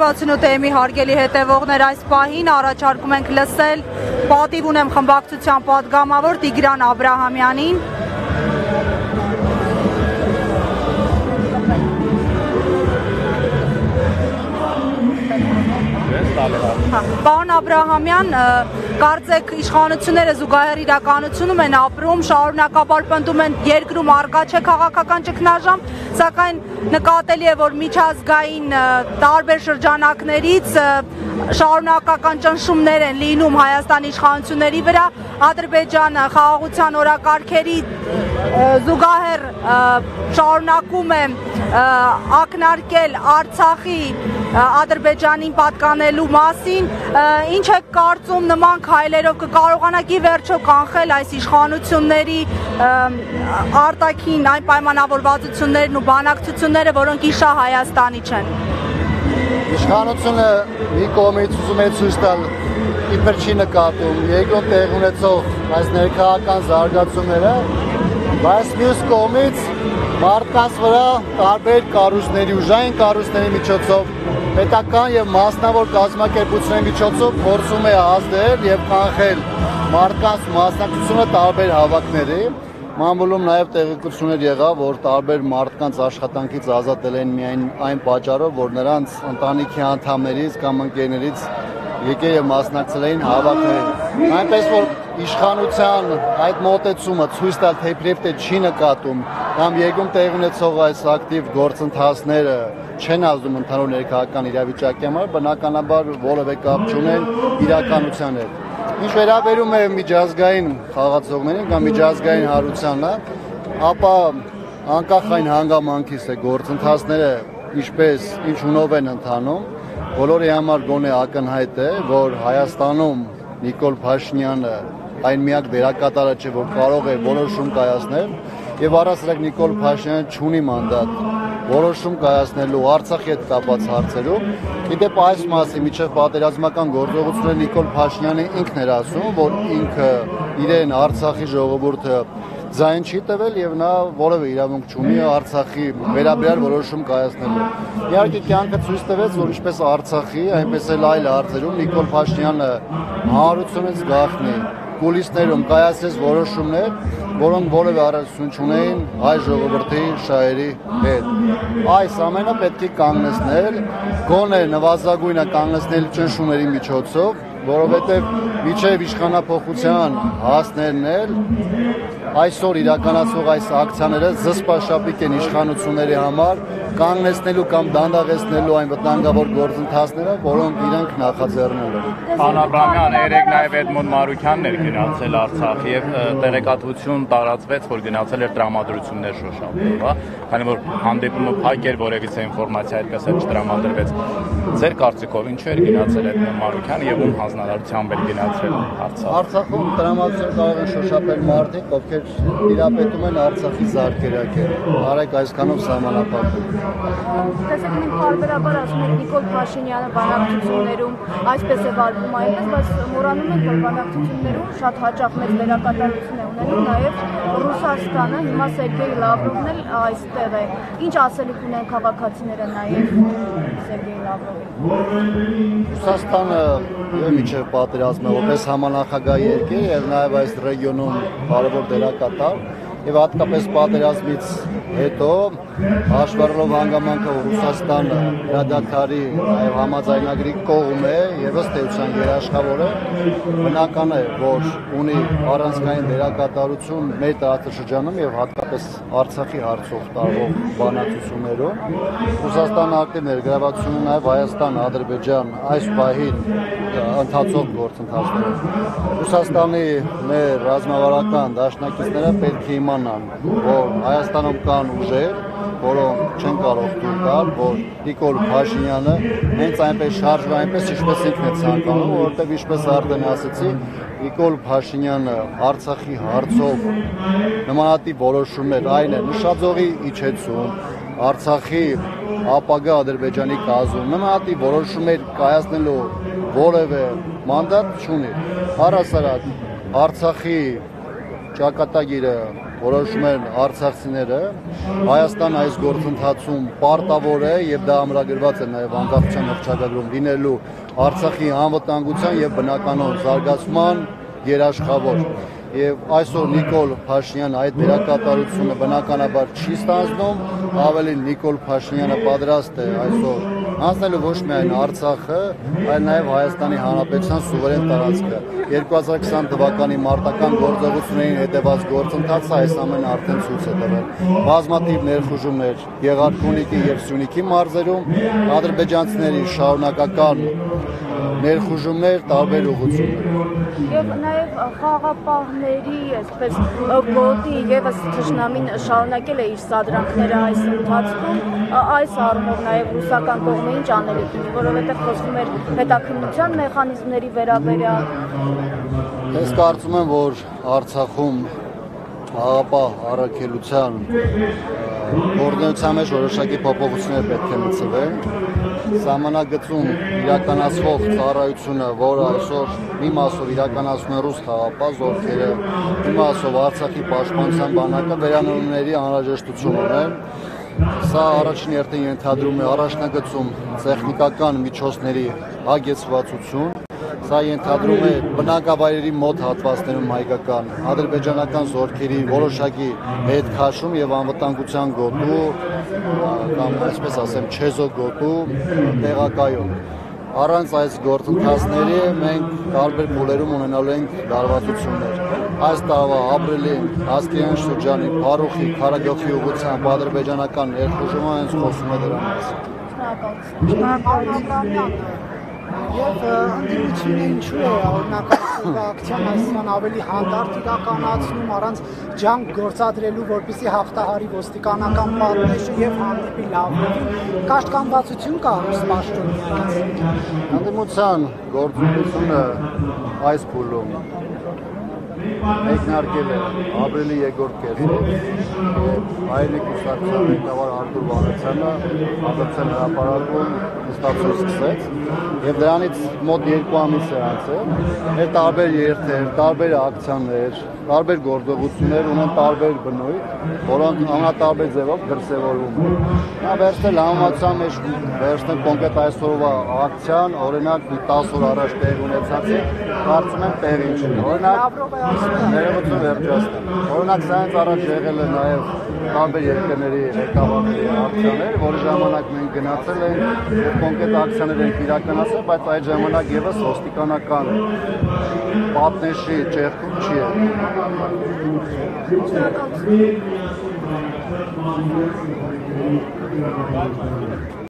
168-ի հարգելի հետևողներ, այս պահին առաջարկում ենք լսել պատիվ ունեմ խմբակցության պատգամավոր Տիգրան Աբրահամյանին։ Պարոն Աբրահամյան, կարծեք իշխանությունները զուգահեռ իրականությունում են ապրում, շարունակաբար պնդում են երկրում առկա չէ քաղաքական ճգնաժամ, սակայն նկատելի է, որ միջազգային տարբեր շրջանակներից շարունակական ճնշումներ են լինում Հայաստանի իշխանությունների վրա, Ադրբեջանը խաղաղության օրակարգերի զուգահեռ շարունակում է ակնարկել Արցախի Ադրբեջանին պատկանելու մասին, ինչ է կարծում նման քայլերով կկարողանաք ի վերջո կանխել այս իշխանությունների արտաքին այն պայմանավորվածություններն ու բանակցությունները, որոնք իշա Հայաստանի չեն։ Իշխանությունը մի կողմից ուզում է ցույց տալ իբր չի նկատում երկրորդ տեղ ունեցող այս ներքաղաքական զարգացումները, բայց մյուս կողմից մարդկանց վրա տարբեր կառույցների, ուժային կառույցների միջոցով, պետական եւ մասնավոր կազմակերպությունների միջոցով փորձում է ազդել եւ կանխել մարդկանց մասնակցությունը տարբեր հավաքների։ Մամուլում նաև տեղեկություններ եղավ, որ տարբեր մարդկանց աշխատանքից ազատել են միայն այն պատճառով, որ նրանց ընտանիքի անդամներից կամ ընկերներից եկել եւ մասնակցել էին հավաքներին։ Այնպես որ իշխանության այդ մոտեցումը ցույց տալ թե իբրև թե չի նկատում կամ երկրում տեղ ունեցող այս ակտիվ գործընթացները չեն ազդում ընդհանուր ներքաղաքական իրավիճակի համար, բնականաբար որևէ կապ չունեն իրականության հետ։ Ինչ վերաբերում է միջազգային խաղացողներին կամ միջազգային հարությանը, ապա անկախ այն հանգամանքից է գործընթացները ինչպես ինչ ունով են ընթանում, բոլորի համար գոնե ակնհայտ է, որ Հայաստանում Նիկոլ Փաշինյանը այն միակ դերակատարը չէ, որ կարող է որոշում կայացնել, եւ առասարակ Նիկոլ Փաշինյանը չունի մանդատ որոշում կայացնելու Արցախի հետ կապված հարցերում։ Գիտեք, այս մասին միջև պատերազմական գործողությունները Նիկոլ Փաշինյանը ինքն էր ասում, որ ինքը իրեն Արցախի ժողովուրդը ձայն չի տվել եւ նա որևէ իրավունք չունի Արցախի վերաբերյալ որոշում կայացնելու։ Իհարկե կյանքը ցույց տվեց, որ ինչպես Արցախի, այնպես էլ այլ հարցերում Նիկոլ Փաշինյանը հանրությունից գաղտնի կուլիսներում կայացրեց որոշումներ, որոնք որևէ առնչություն չունեին հայ ժողովրդի շահերի հետ։ Այս ամենը պետք է կանգնեցնել, գոնե նվազագույնը կանգնեցնել ճնշումների միջոցով, որովհետև միջև իշխանափոխության հասնելն էլ այսօր իրականացվող այս ակցիաները զսպաշապիկ են իշխանությունների համար կանգնեցնելու կամ դանդաղեցնելու այն վտանգավոր գործընթացները, որոնք իրենք նախաձեռնել են։ Պարոն Աբրահամյան, երեք նաև Էդմոն Մարուքյանն էր գնացել Արցախ եւ տեղեկատվություն տարածվեց, որ գնացել էր տրամադրություններ շոշափելու, քանի որ հանդիպումը փակ էր, որևիցե ինֆորմացիա այդպես էլ չտրամադրվեց։ Ձեր կարծիքով ինչու էր գնացել Էդմոն Մարուքյանը եւ ում հանձնարարությամբ էր գնացել Արցախ։ Արցախում տրամադրություն կարող են շոշափել մարդիկ, ովքեր տիրապետում են Արցախի զարկերակերը։ Արեք այսքանով սահմանափակում։ Տեսեք, մենք բարբերաբար ասում ենք Նիկոլ Փաշինյանը բանակցություններում այսպես է վարվում այնպես, բայց մոռանում ենք, որ բանակցություններում շատ հաճախ մեծ դերակատարություն է ունենում նաև Ռուսաստանը, հիմա Սերգեյ Լավրովն էլ այստեղ է։ Ինչ ասելիք ունեն քաղաքացիները նաև Սերգեյ Լավրովին։ Ռուսաստանը միջև պատերազմը որպես համանախագահ երկիր եւ նաեւ այս ռեգիոնում կարևոր դերակատար եւ հատկապես պատերազմից հետո հաշվառելով հանգամանքը Ռուսաստանը հրադադարի նաեւ համաձայնագրի կողմ է եւ ըստ էության երաշխավոր է, բնական է, որ ունի առանցքային դերակատարություն մեր տարածաշրջանում եւ հատկապես Արցախի հարցով տարվող բանակցություններում։ Ռուսաստանը ակտիվ ներգրավություն ունի նաեւ Հայաստան, Ադրբեջան այս պահին ընթացող գործընթացներում։ Ռուսաստանի մեր ռազմավարական դաշնակիցները պետք է իմանան, որ Հայաստանում կան ուժեր, որոնք չեն կարող թույլ տալ, որ Նիկոլ Փաշինյանը հենց այնպես շարժվի, այնպես ինչպես ինքն է ցանկանում, որովհետև ինչպես արդեն ասացի, Նիկոլ Փաշինյանը Արցախի հարցով նմանատիպ որոշումներ այն է նշաձողի իջեցում, Արցախի ապագա Ադրբեջանի կազմում նմանատիպ որոշումներ կայացնելու որևէ մանդատ չունի։ Առհասարակ Արցախի ճակատագիրը որոշում են արցախցիները, Հայաստան այս գործընթացում պարտավոր է եւ դա ամրագրված է նաեւ անկախության հռչակագրում լինելու Արցախի անվտանգության եւ բնականոն զարգացման երաշխավոր։ Եվ այսօր Նիկոլ Փաշինյանը այդ դերակատարությունը բնականաբար չի ստանձնում, ավելին Նիկոլ Փաշինյանը պատրաստ է այսօր հանձնելու ոչ միայն Արցախը, այլ նաև Հայաստանի Հանրապետության սուվերեն տարածքը։ 2020 թվականի մարտական գործողություններին հետևած գործընթացը այս ամենը արդեն ցույց է տվել։ Բազմաթիվ ներխուժումներ Գեղարքունիքի եւ Սյունիքի մարզերում, ադրբեջանցիների շարունակական ներխուժումներ տարբեր ուղղություններով։ Եվ նաև խաղապահների այսպես գոտի եւս թշնամին շարունակել է իր սադրանքները այս ընթացքում, այս առումով նաև ռուսական կողմը ինչ անելիք ունի, որովհետև խոսվում էր հետաքննության մեխանիզմների վերաբերյալ։ Ես կարծում եմ, որ Արցախում աղապահ առաքելության գործունեության մեջ որոշակի փոփոխություններ պետք է մտցվեն։ Սահմանագծում իրականացվող ծառայությունը, որը այսօր մի մասով իրականացնում է ռուս խաղապահ զորքերը, մի մասով Արցախի պաշտպանության բանակը վերանորոգումների անհրաժեշտություն ունեն։ Սա առաջին հերթին ենթադրում է առաջնագծում տեխնիկական միջոցների հագեցվածություն։ Սա ենթադրում է բնակավայրերի մոտ հատվածներում հայկական, ադրբեջանական զորքերի որոշակի հետ քաշում եւ անվտանգության գոտու կամ այսպես ասեմ չեզո գոտու տեղակայում։ Առանց այս գործընթացների մենք տարբեր փուլերում ունենալու ենք լարվածություններ։ Այս տարվա ապրիլին Ասկերան շրջանի Փարուխի Քարագլխի ուղղությամբ ադրբեջանական ներխուժումը հենց խոսում է դրա մասին։ Շնորհակալություն։ Եվ ընդդիմությունը ինչու է օրինակ ակցիան այսքան ավելի հանդարտ իրականացնում առանց ջանք գործադրելու, որպեսզի հաղթահարի ոստիկանական պատնեշը եւ հանդիպի Լավրովին, կաշկանդվածություն կա ռուս պաշտոնյանից։ Ընդդիմության գործունեությունը այս փուլում մեկնարկել է ապրիլի 2-րդ կեսով հայերենի կուսակցության ղեկավար Արտուր Վանեցյանը Ադրբեջան հրապարակում նստածություն սկսեց եւ դրանից մոտ 2 ամիս է անցել։ Մեր տարբեր երթեր, տարբեր ակցիաներ, տարբեր գործողություններ ունեն տարբեր բնույթ, որոնք ամենատարբեր ձևով դրսևորվում են։ Նա վերցնել համացան մեջ վերցնել կոնկրետ այսօրվա ակցիան, օրինակ 10 օր առաջ տեղ ունեցածի, կարծում եմ տեղի չի։ Օրինակ ներողություն վերջացնեմ։ Օրինակ սրանից առաջ եղել է նաև տարբեր երկրների ղեկավարների ակցիաներ, որի ժամանակ մենք գնացել ենք եւ կոնկրետ ակցիաներ ենք իրականացրել, բայց այդ ժամանակ եւս ոստիկանական պատնեշի ճեղքում չի եղել։